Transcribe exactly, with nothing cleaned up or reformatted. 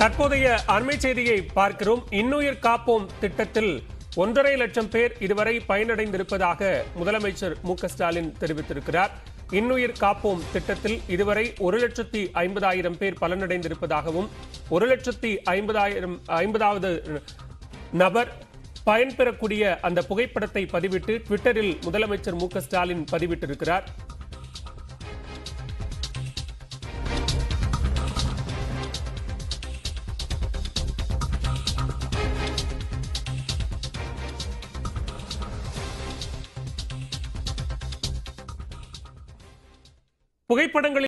தற்போதைய அண்மை செய்தியை பார்க்கிறோம். இன்னுயிர் காப்போம் திட்டத்தில் ஒன்றரை லட்சம் பேர் இதுவரை பயனடைந்திருப்பதாக முதலமைச்சர் மு க ஸ்டாலின் தெரிவித்திருக்கிறார். இன்னுயிர் காப்போம் திட்டத்தில் இதுவரை ஒரு லட்சத்தி ஐம்பதாயிரம் பேர் பலனடைந்திருப்பதாகவும் ஒரு லட்சத்தி ஐம்பதாயிரம் ஐம்பதாவது நபர் பயன்பெறக்கூடிய அந்த புகைப்படத்தை பதிவிட்டு ட்விட்டரில் முதலமைச்சர் மு க ஸ்டாலின் பதிவிட்டிருக்கிறார். புகைப்படங்களில்